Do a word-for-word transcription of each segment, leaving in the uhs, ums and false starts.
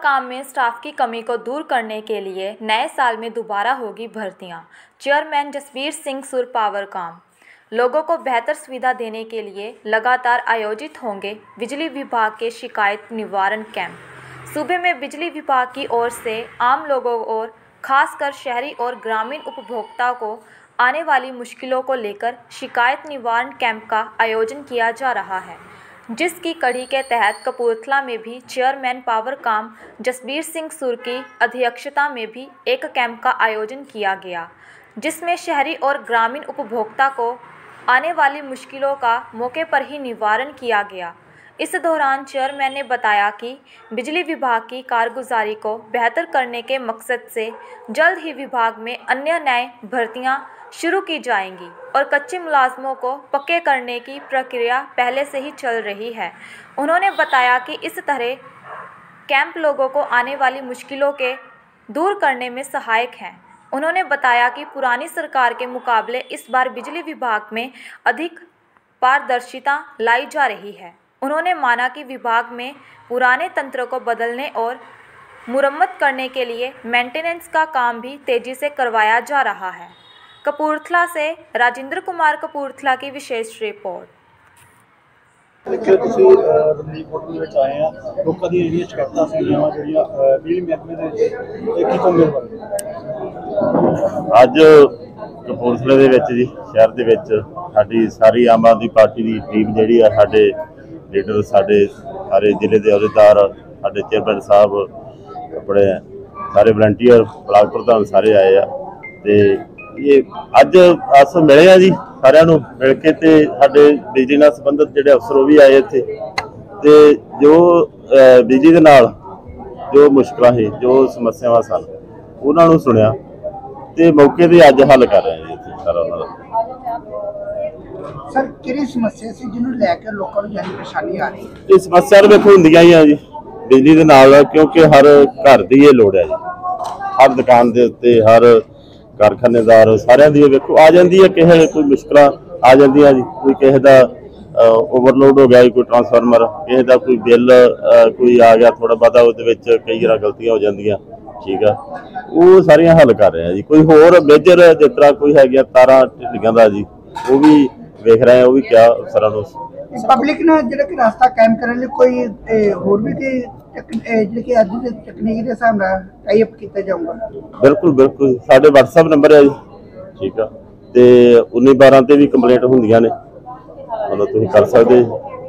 काम में स्टाफ की कमी को दूर करने के लिए नए साल में दोबारा होगी भर्तियां। चेयरमैन जसबीर सिंह सुर पावर काम। लोगों को बेहतर सुविधा देने के लिए लगातार आयोजित होंगे बिजली विभाग के शिकायत निवारण कैंप। सूबे में बिजली विभाग की ओर से आम लोगों और खासकर शहरी और ग्रामीण उपभोक्ताओं को आने वाली मुश्किलों को लेकर शिकायत निवारण कैंप का आयोजन किया जा रहा है, जिसकी कड़ी के तहत कपूरथला में भी चेयरमैन पावर काम जसबीर सिंह सुर की अध्यक्षता में भी एक कैंप का आयोजन किया गया, जिसमें शहरी और ग्रामीण उपभोक्ता को आने वाली मुश्किलों का मौके पर ही निवारण किया गया। इस दौरान चेयरमैन ने बताया कि बिजली विभाग की कारगुजारी को बेहतर करने के मकसद से जल्द ही विभाग में अन्य नए भर्तियां शुरू की जाएंगी और कच्चे मुलाजमों को पक्के करने की प्रक्रिया पहले से ही चल रही है। उन्होंने बताया कि इस तरह कैंप लोगों को आने वाली मुश्किलों के दूर करने में सहायक हैं। उन्होंने बताया कि पुरानी सरकार के मुकाबले इस बार बिजली विभाग में अधिक पारदर्शिता लाई जा रही है। उन्होंने माना कि विभाग में पुराने तंत्र को बदलने और मुरम्मत करने के लिए मेंटेनेंस का काम भी तेज़ी से करवाया जा रहा है। कपूरथला से राजेंद्र कुमार कपूरथला की विशेष रिपोर्ट। देखिए ਤੁਸੀਂ ਰਣਜੀਤ ਦੇ ਵਿੱਚ ਆਏ ਆ, ਲੋਕਾਂ ਦੀਆਂ ਜਿਹੜੀਆਂ ਸ਼ਿਕਾਇਤਾਂ ਸੀਗੀਆਂ ਵਾ ਜਿਹੜੀਆਂ ਬਿਜਲੀ ਮਹਿਕਮੇ ਦੇ ਇਹ ਕੀ ਤੋਂ ਮਿਲ ਪਈ ਅੱਜ ਕਪੂਰਥਲੇ ਦੇ ਵਿੱਚ ਜੀ ਸ਼ਹਿਰ ਦੇ ਵਿੱਚ ਸਾਡੀ ਸਾਰੀ ਆਮ ਆਦਮੀ ਪਾਰਟੀ ਦੀ ਟੀਮ ਜਿਹੜੀ ਆ, ਸਾਡੇ ਲੀਡਰ, ਸਾਡੇ ਸਾਰੇ ਜ਼ਿਲ੍ਹੇ ਦੇ ਅਹੁਦੇਦਾਰ, ਸਾਡੇ ਚੇਅਰਮੈਨ ਸਾਹਿਬ, ਆਪਣੇ ਸਾਰੇ ਵਲੰਟੀਅਰ, ਬਲਾਕ ਪ੍ਰਧਾਨ ਸਾਰੇ ਆਏ ਆ ਤੇ ਇਹ ਅੱਜ ਅਸ ਮਿਲੇ ਆ ਜੀ ਸਾਰਿਆਂ ਨੂੰ ਮਿਲ ਕੇ ਤੇ ਸਾਡੇ ਬਿਜਲੀ ਨਾਲ ਸੰਬੰਧਿਤ ਜਿਹੜੇ ਅਫਸਰ ਉਹ ਵੀ ਆਏ ਇੱਥੇ ਤੇ ਜੋ ਬਿਜਲੀ ਦੇ ਨਾਲ ਜੋ ਮੁਸ਼ਕਲਾਂ ਸੀ, ਜੋ ਸਮੱਸਿਆਵਾਂ ਸਨ, ਉਹਨਾਂ ਨੂੰ ਸੁਣਿਆ ਤੇ ਮੌਕੇ ਤੇ ਅੱਜ ਹੱਲ ਕਰ ਰਹੇ ਹਾਂ ਜੀ ਸਾਰਾ ਉਹਨਾਂ ਦਾ। ਸਰ ਕਿਹੜੀ ਸਮੱਸਿਆ ਸੀ ਜਿਹਨੂੰ ਲੈ ਕੇ ਲੋਕਾਂ ਨੂੰ ਜਾਨੀ ਪਰੇਸ਼ਾਨੀ ਆ ਰਹੀ ਹੈ? ਇਹ ਸਮੱਸਿਆ ਤਾਂ ਵੇਖੋ ਹੁੰਦੀਆਂ ਹੀ ਆ ਜੀ ਬਿਜਲੀ ਦੇ ਨਾਲ, ਕਿਉਂਕਿ ਹਰ ਘਰ ਦੀ ਇਹ ਲੋੜ ਹੈ ਜੀ, ਹਰ ਦੁਕਾਨ ਦੇ ਉੱਤੇ, ਹਰ कारखानेदार सारिया दी वेखो आ जाती है, किसी कोई मुश्किल आ जाती जी, कोई किसी का ओवरलोड हो गया, कोई ट्रांसफार्मर, किसी का कोई बिल कोई आ गया थोड़ा बहुता, वो कई बार गलतियां हो जाती, ठीक है, वो सारिया हल कर रहे हैं जी। कोई होर मेजर जिस तरह कोई है तारा ढिलियां का जी, वो भी वेख रहे हैं, वो भी क्या अफसरां नूं पब्लिक ने जो रास्ता कायम करने कोई होर भी कोई तकनीक के हिसाब नाल टाई अप किया जाऊगा? बिल्कुल बिल्कुल, साडे व्हाट्सएप नंबर है जी, ठीक है, तो उन्नी बारह ते भी कंप्लेंट होंदियां ने, मतलब तुसीं कर सकते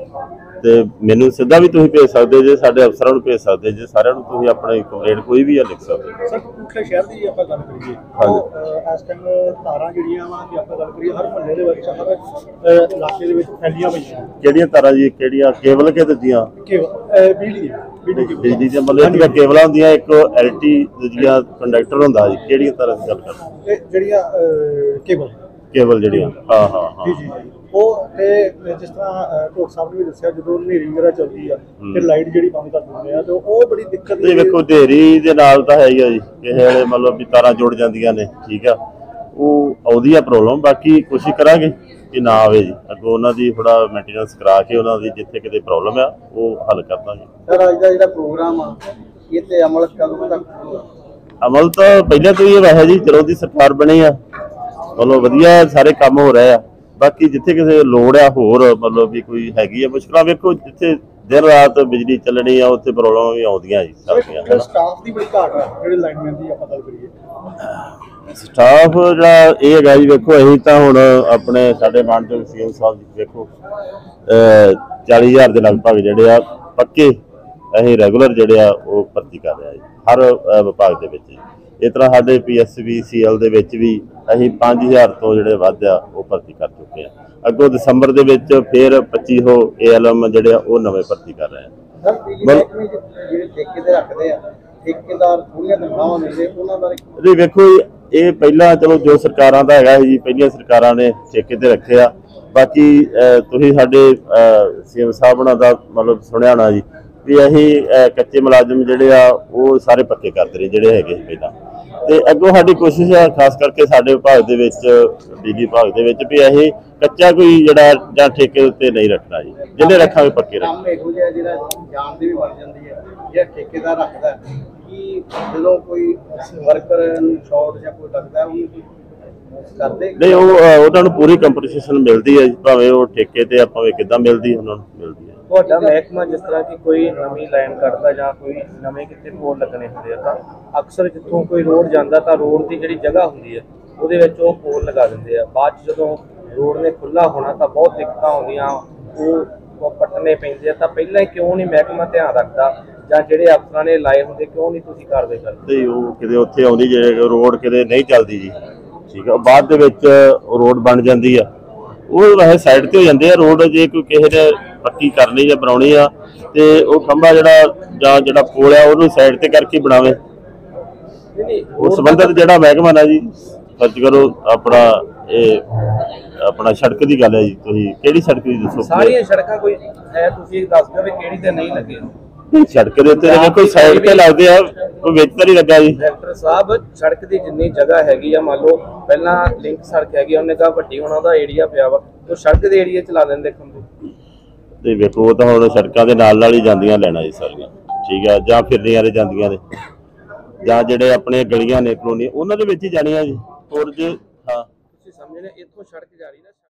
ते मैनूं सीधा भी तुसीं भेज सकते जे, साडे अफसरां नूं भेज सकते जे, सारिआं नूं तुसीं अपनी कंप्लेंट कोई भी लिख सकते। सर कपूरथला शहर की आपां गल करिए, हाँ इस टाइम तारां जिहड़ियां वा जे आपां गल करिए हर मुहल्ले दे विच, हर इलाके दे विच फैलियां पईआं। किहड़ियां तारां जी? किहड़ियां केबल के दੂजियां? केबल बिजली दी बिजली दी मतलब एक केबलां होंदियां, एक एल टी, दूजियां कंडक्टर होंदा जी। किहड़ियां तारां दी गल करदे? जिहड़ियां केबल केबल जिहड़ियां, हाँ हाँ हाँ जी जी ਉਹ ਤੇ ਜਿਸ ਤਰ੍ਹਾਂ ਢੋਕ ਸਾਹਿਬ ਨੇ ਵੀ ਦੱਸਿਆ, ਜਦੋਂ ਹਨੇਰੀ ਵਗੈਰਾ ਚੱਲਦੀ ਆ ਤੇ ਲਾਈਟ ਜਿਹੜੀ ਬੰਦ ਕਰ ਦਿੰਦੇ ਆ ਤੇ ਉਹ ਬੜੀ ਦਿੱਕਤ ਇਹ ਵੇਖੋ ਹਨੇਰੀ ਦੇ ਨਾਲ ਤਾਂ ਹੈ ਹੀ ਆ ਜੀ, ਕਿਸੇ ਵੇਲੇ ਮਤਲਬ ਵੀ ਤਾਰਾਂ ਜੁੜ ਜਾਂਦੀਆਂ ਨੇ, ਠੀਕ ਆ, ਉਹ ਆਉਂਦੀ ਆ ਪ੍ਰੋਬਲਮ। ਬਾਕੀ ਕੋਸ਼ਿਸ਼ ਕਰਾਂਗੇ ਕਿ ਨਾ ਆਵੇ ਜੀ, ਅੱਗੋਂ ਉਹਨਾਂ ਦੀ ਥੋੜਾ ਮੇਨਟੇਨੈਂਸ ਕਰਾ ਕੇ ਉਹਨਾਂ ਦੀ ਜਿੱਥੇ ਕਿਤੇ ਪ੍ਰੋਬਲਮ ਆ ਉਹ ਹੱਲ ਕਰ ਦਾਂਗੇ। ਸਰ ਅੱਜ ਦਾ ਜਿਹੜਾ ਪ੍ਰੋਗਰਾਮ ਆ ਇਹ ਤੇ ਅਮਲ ਕਦੋਂ ਤੱਕ? ਅਮਲ ਤਾਂ ਪਹਿਲਾਂ ਤੋਂ ਹੀ ਵੈਸੇ ਜੀ, ਜਦੋਂ ਦੀ ਸਰਕਾਰ ਬਣੀ ਆ ਮਤਲਬ ਵਧੀਆ ਸਾਰੇ ਕੰਮ ਹੋ ਰਹੇ ਆ। बाकी जिथे किसी लोड़ है होर मतलब भी कोई हैगी है मुश्किल, वेखो जिथे दिन रात बिजली चलनी है उत्थे प्रॉब्लम भी आउंदियां जी सबदियां। स्टाफ दी बड़ी घाट है जेहड़े लाइनमैन दी आपां गल करिए, स्टाफ जिहड़ा ये हैगा जी, वेखो असीं तां हुण अपने साडे मानयोग सीएम साहब जी वेखो चालीस हज़ार दे लगभग जिहड़े आ पक्के असीं रैगूलर जिहड़े आ वो भर्ती कर रहे आ हर विभाग दे विच। इस तरह साडे P S B C L दे विच भी असीं पाँच हज़ार तो जिहड़े वध आ वो भर्ती कर चुके हैं। अगों दिसंबर दे विच फिर पच्ची सौ ए एल एम जिहड़े आ वो नवें भर्ती कर रहे हैं। जी वेखो ये पहला चलो जो सरकारां दा हैगा जी, पहलियां सरकारां ने ठेके ते रखे आ। बाकी तुसीं साडे सीएम साहब होणां दा मतलब सुणिया होणा जी भी असीं कच्चे मुलाजम जिहड़े आ वो सारे पक्के करदे रहे जिहड़े हैगे पहलां, ਤੇ ਅੱਗੋਂ ਸਾਡੀ ਕੋਸ਼ਿਸ਼ ਹੈ ਖਾਸ ਕਰਕੇ ਸਾਡੇ ਵਿਭਾਗ ਦੇ ਵਿੱਚ, ਬਿਜਲੀ ਵਿਭਾਗ ਦੇ ਵਿੱਚ, ਵੀ ਇਹ ਕੱਚਾ ਕੋਈ ਜਿਹੜਾ ਜਾਂ ਠੇਕੇ ਉੱਤੇ ਨਹੀਂ ਰੱਖਣਾ ਜੀ, ਜਿਹਨੇ ਰੱਖਾਂਗੇ ਪੱਕੇ ਰੱਖਾਂਗੇ। ਜਿਹੜਾ ਠੇਕੇਦਾਰ ਰੱਖਦਾ ਕਿ ਜਦੋਂ ਕੋਈ ਵਰਕਰ ਨੂੰ ਸ਼ਾਰਟ ਜਾਂ ਕੋਈ ਲੱਗਦਾ ਉਹਨੂੰ ਕਰਦੇ ਨਹੀਂ, ਉਹ ਅਹ, ਉਹਨਾਂ ਨੂੰ ਪੂਰੀ ਕੰਪਨਸੇਸ਼ਨ ਮਿਲਦੀ ਹੈ ਜੀ, ਭਾਵੇਂ ਉਹ ਠੇਕੇ ਤੇ ਆ ਭਾਵੇਂ ਕਿੱਦਾਂ ਮਿਲਦੀ ਉਹਨਾਂ ਨੂੰ ਮਿਲਦੀ ਹੈ। ਤੁਹਾਡਾ ਮਹਿਕਮਾ ਜਿਸ ਤਰ੍ਹਾਂ ਕਿ ਕੋਈ ਨਵੀਂ ਲਾਈਨ ਕੱਢਦਾ ਜਾਂ ਕੋਈ ਨਵੇਂ ਕਿਤੇ ਪੋਲ ਲੱਗਣੇ ਹੁੰਦੇ ਆ ਤਾਂ ਅਕਸਰ ਜਿੱਥੋਂ ਕੋਈ ਰੋਡ ਜਾਂਦਾ ਤਾਂ ਰੋਡ ਦੀ ਜਿਹੜੀ ਜਗ੍ਹਾ ਹੁੰਦੀ ਹੈ ਉਹਦੇ ਵਿੱਚ ਉਹ ਪੋਲ ਲਗਾ ਦਿੰਦੇ ਆ। ਬਾਅਦ 'ਚ ਜਦੋਂ ਰੋਡ ਨੇ ਖੁੱਲ੍ਹਾ ਹੋਣਾ ਤਾਂ ਬਹੁਤ ਦਿੱਕਤਾਂ ਆਉਂਦੀਆਂ, ਉਹ ਉਹ ਪੱਟਣੇ ਪੈਂਦੇ ਆ। ਤਾਂ ਪਹਿਲਾਂ ਹੀ ਕਿਉਂ ਨਹੀਂ ਮਹਿਕਮਾ ਧਿਆਨ ਰੱਖਦਾ ਜਾਂ ਜਿਹੜੇ ਅਫਸਰਾਂ ਨੇ ਲਾਏ ਹੁੰਦੇ ਕਿਉਂ ਨਹੀਂ ਤੁਸੀਂ ਕਾਰਵਾਈ ਕਰਦੇ? ਤੇ ਉਹ ਕਿਤੇ ਉੱਥੇ ਆਉਂਦੀ ਜੇ ਰੋਡ ਕਿਤੇ ਨਹੀਂ ਚੱਲਦੀ ਜੀ, ਠੀਕ ਆ, ਬਾਅਦ ਦੇ ਵਿੱਚ ਰੋਡ ਬਣ ਜਾਂਦੀ ਆ, ਉਹ ਵੈਸੇ ਸਾਈਡ ਤੇ ਹੋ ਜਾਂਦੇ ਆ ਰੋਡ। ਜੇ ਕੋਈ ਕਿਸੇ ਨੇ ਪੱਕੀ ਕਰਨੀ ਜਾਂ ਬਣਾਉਣੀ ਆ ਤੇ ਉਹ ਖੰਭਾ ਜਿਹੜਾ ਜਾਂ ਜਿਹੜਾ ਪੋਲ ਆ ਉਹਨੂੰ ਸਾਈਡ ਤੇ ਕਰਕੇ ਬਣਾਵੇ। ਉਸ ਸੰਬੰਧਿਤ ਜਿਹੜਾ ਮਹਿਕਮਾ ਨਾ ਜੀ ਖਰਚ ਕਰੋ ਆਪਣਾ ਇਹ ਆਪਣਾ ਸੜਕ ਦੀ ਗੱਲ ਹੈ ਜੀ। ਤੁਸੀਂ ਕਿਹੜੀ ਸੜਕ ਦੀ ਦੱਸੋ? ਸਾਰੀਆਂ ਸੜਕਾਂ ਕੋਈ ਹੈ ਤੁਸੀਂ ਦੱਸ ਦਿਓ ਵੀ ਕਿਹੜੀ ਤੇ ਨਹੀਂ ਲੱਗੇ। ਸੜਕ ਦੇ ਉੱਤੇ ਕੋਈ ਸਾਈਡ ਤੇ ਲੱਗਦੇ ਆ, ਕੋਈ ਵਿੱਚ ਤਾਂ ਨਹੀਂ ਲੱਗਾ ਜੀ। ਡਾਇਰੈਕਟਰ ਸਾਹਿਬ ਸੜਕ ਦੀ ਜਿੰਨੀ ਜਗ੍ਹਾ ਹੈਗੀ ਆ, ਮੰਨ ਲਓ ਪਹਿਲਾਂ ਲਿੰਕ ਸੜਕ ਹੈਗੀ ਉਹਨੇ ਕਹਾ ਵੱਡੀ ਹੋਣਾ ਉਹਦਾ ਏਰੀਆ ਪਿਆ ਵਾ, ਉਹ ਸੜਕ ਦੇ ਏਰੀਆ ਚ ਲਾ ਦਿੰਦੇ ਖੰਭੇ। ਤੇ ਵੇਖੋ ਉਹ ਤਾਂ ਹੁਣ ਸੜਕਾਂ ਦੇ ਨਾਲ ਨਾਲ ਹੀ ਜਾਂਦੀਆਂ ਲੈਣਾ ਜੀ ਸਾਰੀਆਂ, ਠੀਕ ਆ, ਜਾਂ ਫਿਰਨੀਆਂ ਦੇ ਜਾਂਦੀਆਂ ਨੇ ਜਾਂ ਜਿਹੜੇ ਆਪਣੇ ਗਲੀਆਂ ਨੇ ਕਲੋਨੀ ਉਹਨਾਂ ਦੇ ਵਿੱਚ ਹੀ ਜਾਣੀਆਂ ਜੀ। ਹੋਰ ਜੇ ਹਾਂ ਤੁਸੀਂ ਸਮਝਦੇ ਇੱਥੋਂ ਸੜਕ ਜਾ ਰਹੀ ਨਾ।